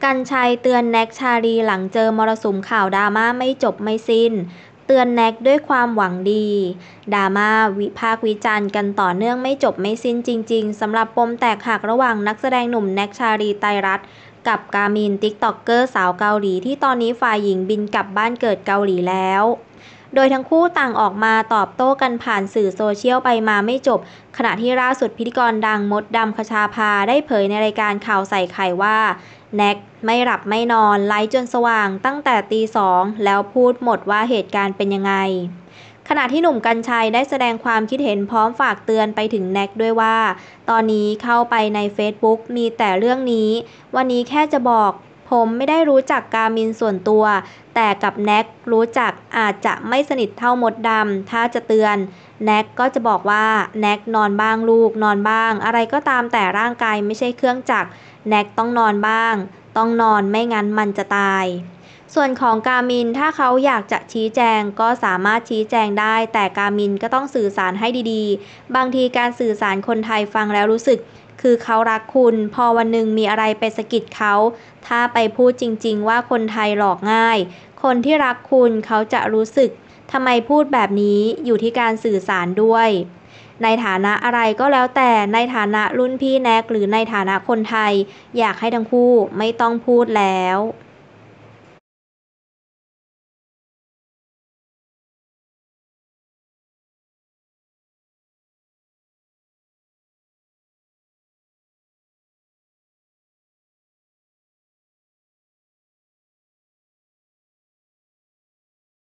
กรรชัยเตือนแน็กชาลีหลังเจอมรสุมข่าวดราม่าไม่จบไม่สิ้นเตือนแน็กด้วยความหวังดีดราม่าวิพากษ์วิจารณ์กันต่อเนื่องไม่จบไม่สิ้นจริงๆสำหรับปมแตกหักระหว่างนักแสดงหนุ่มแน็กชาลีไตรรัตน์กับกามินติ๊กต็อกเกอร์สาวเกาหลีที่ตอนนี้ฝ่ายหญิงบินกลับบ้านเกิดเกาหลีแล้วโดยทั้งคู่ต่างออกมาตอบโต้กันผ่านสื่อโซเชียลไปมาไม่จบขณะที่ล่าสุดพิธีกรดังมดดำคชาภาได้เผยในรายการข่าวใส่ไข่ว่าแน็กไม่หลับไม่นอนไลฟ์จนสว่างตั้งแต่ตี 2แล้วพูดหมดว่าเหตุการณ์เป็นยังไงขณะที่หนุ่มกรรชัยได้แสดงความคิดเห็นพร้อมฝากเตือนไปถึงแน็กด้วยว่าตอนนี้เข้าไปใน Facebook มีแต่เรื่องนี้วันนี้แค่จะบอกผมไม่ได้รู้จักกามินส่วนตัวแต่กับแน็กรู้จักอาจจะไม่สนิทเท่ามดดำถ้าจะเตือนแน็กก็จะบอกว่าแน็กนอนบ้างลูกนอนบ้างอะไรก็ตามแต่ร่างกายไม่ใช่เครื่องจักรแน็กต้องนอนบ้างต้องนอนไม่งั้นมันจะตายส่วนของกามินถ้าเขาอยากจะชี้แจงก็สามารถชี้แจงได้แต่กามินก็ต้องสื่อสารให้ดีๆบางทีการสื่อสารคนไทยฟังแล้วรู้สึกคือเขารักคุณพอวันหนึ่งมีอะไรไปสะกิดเขาถ้าไปพูดจริงๆว่าคนไทยหลอกง่ายคนที่รักคุณเขาจะรู้สึกทำไมพูดแบบนี้อยู่ที่การสื่อสารด้วยในฐานะอะไรก็แล้วแต่ในฐานะรุ่นพี่แน็กหรือในฐานะคนไทยอยากให้ทั้งคู่ไม่ต้องพูดแล้ว